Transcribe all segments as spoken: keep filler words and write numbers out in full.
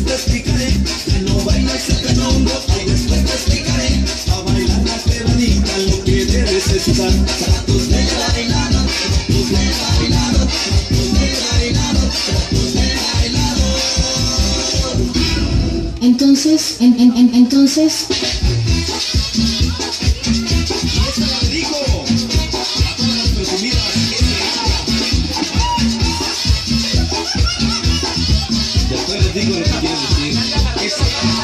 te explicaré, que no bailas el hombro, ay, después te explicaré, a bailar la quebradita lo que debes estar. Tratos de bailado, tratos de bailado, tratos de bailado, tratos de bailado. Entonces, en, en, en, entonces... Digo lo que quiero decir. Eso.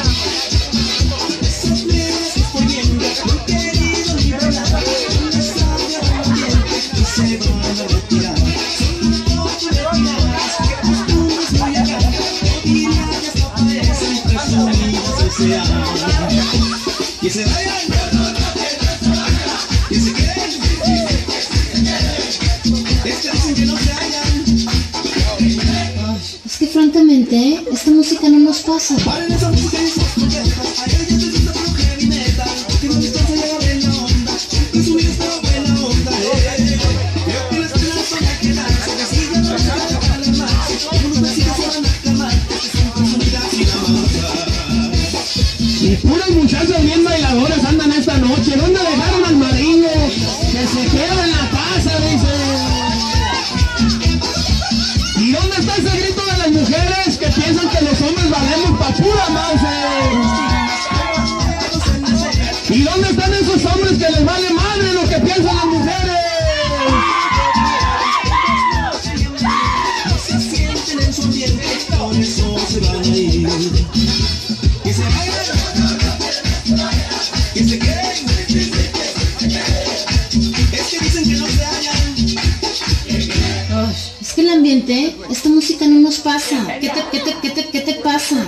Esos negros poniendo lo querido liberar, una sabia ardiente y se van a retirar. Son un poco de tiradas que costumbres muy acá. No diría que hasta parecen presumidas deseadas. Que se vayan, que se queden. Es que dicen que no se hallan. Es que francamente, esta música no nos pasa. Paren esa música y esas propuestas. Hay alguien que sienta pero heavy metal, que no está se lleva bien la onda. Presumir esta buena onda, eh. Creo que las penas van a quedarse, que sigan no se van a calmarse. Unos vecinos se van a calmar, que son presumidas y nada más. Y puras muchachas bien bailadoras andan esta noche. ¿Dónde dejaron al marido? Que se queda en la casa, dice. ¿Y dónde está ese grito de las mujeres que piensan que los hombres valemos pa' pura madre? ¿Y dónde están esos hombres que les vale madre lo que piensan las mujeres? No se sienten en su ambiente, por eso se van a ir. Que se vayan, que se queden. Es que dicen que no se hallan. Es que el ambiente, esta música no nos pasa. ¿Qué te, qué te, qué te, qué te pasa?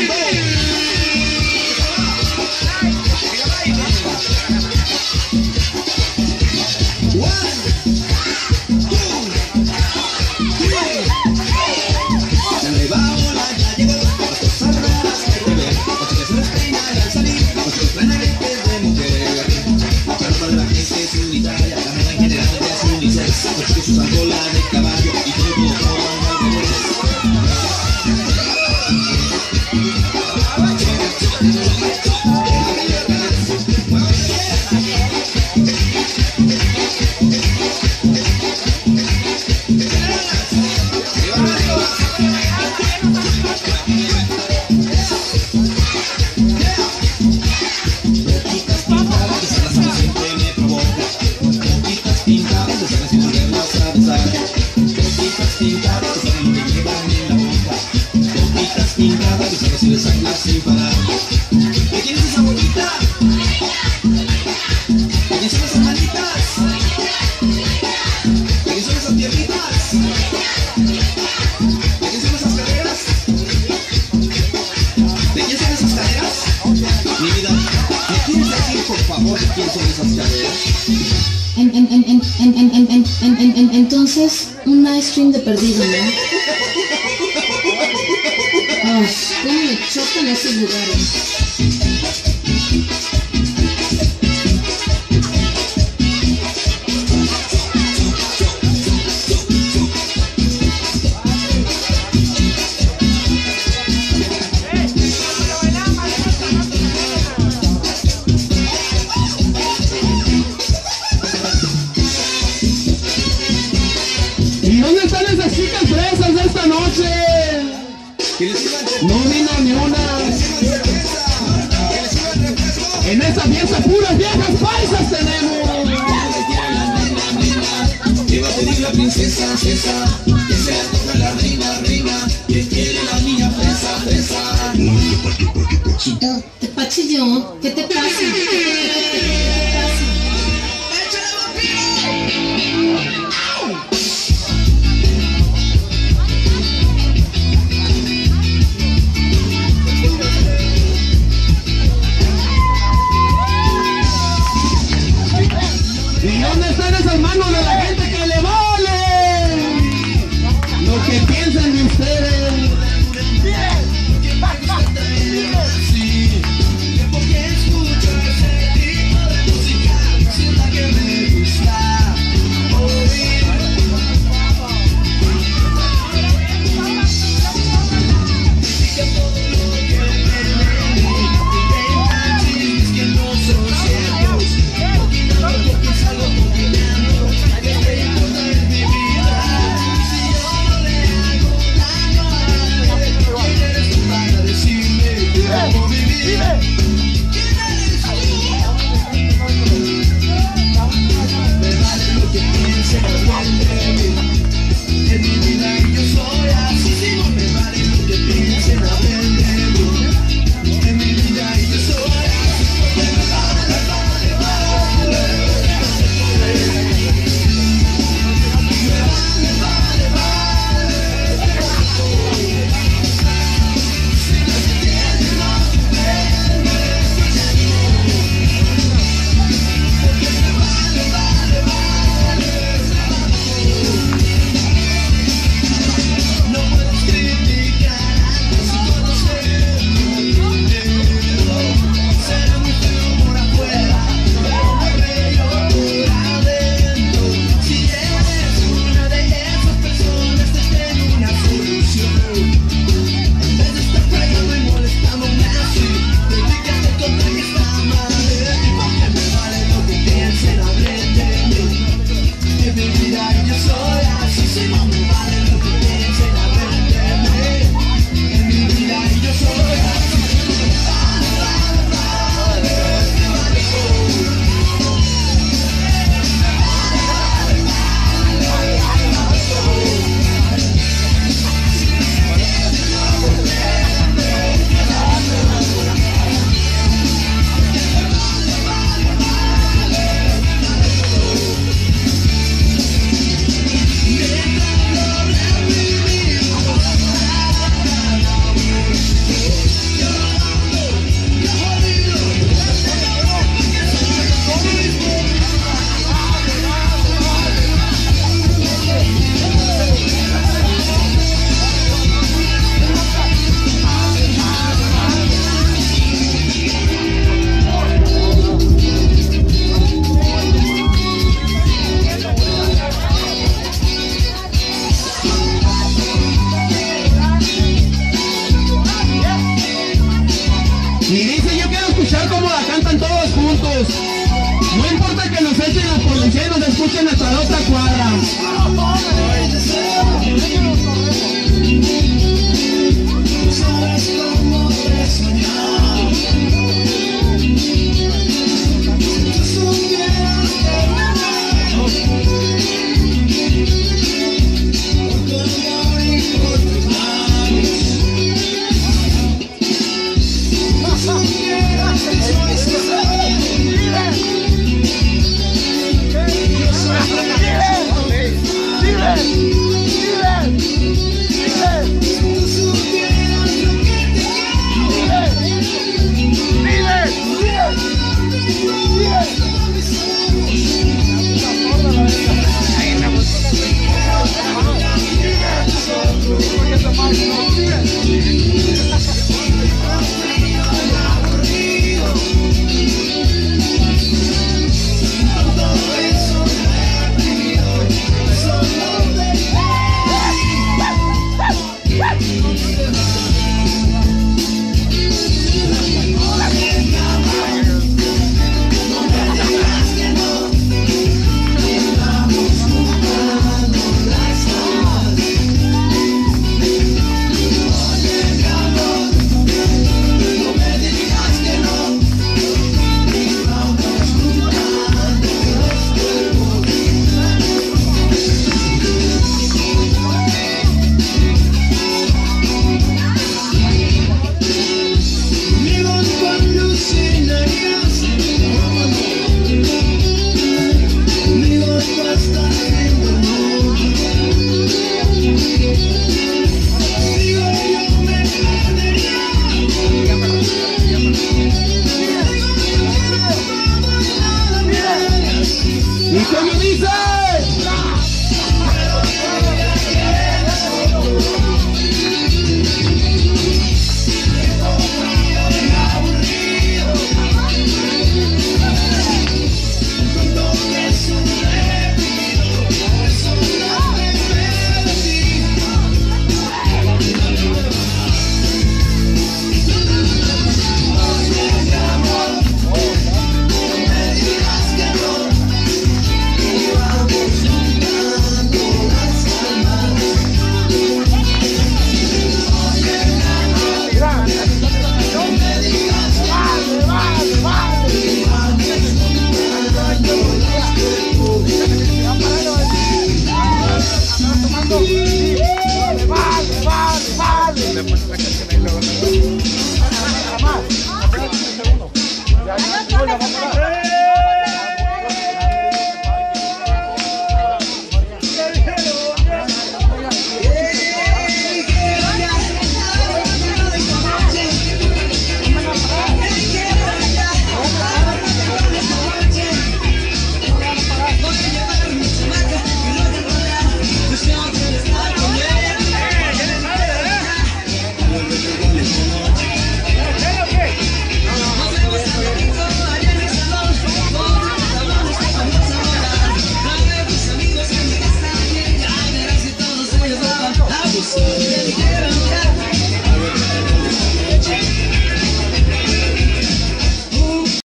En, en, en, en, en, en, en, en, en, en, entonces, un ice cream de perdido, ¿no? Ay, cómo me chocan esos lugares. ¿Y dónde están esas chicas fresas de esta noche? No vino ni una. En esta fiesta puras viejas paisas tenemos. ¿Qué va a pedir la princesa, fresa? Que se la toca la reina, reina. Que quiere la niña fresa, fresa. Chito, te pache yo. ¿Qué te pasa? ¿Qué te, qué te, qué te pasa? ¡Échale, vampiro! ¿Y dónde están esas manos de la gente que le vale lo que piensan de ustedes? Sí, porque es tu Me vale lo que piensen, hablen de mí. En mi vida y yo soy así, si no me vale lo que piensen, hablen de mí. En mi vida y yo soy así, porque me vale, vale, vale. Me vale, vale, vale. Si no te entiendes, no te entiendes. Porque me vale, vale, vale. No puedes criticar algo sin conocerlo. Será muy feo por afuera, pero muy bello por adentro. Si eres una de esas personas, te tengo una solución. En vez de estar fregando y molestándome así, dedícate contra que está mal de ti, porque me vale lo que piensen, hablen de mí. En mi vida yo soy así, si no me vale lo que piensen, hablen de mí. En mi vida yo soy así, vale, vale, vale, me vale todo. Y dice, yo quiero escuchar cómo la cantan todos juntos. No importa que nos echen la policía y nos escuchen hasta la otra cuadra.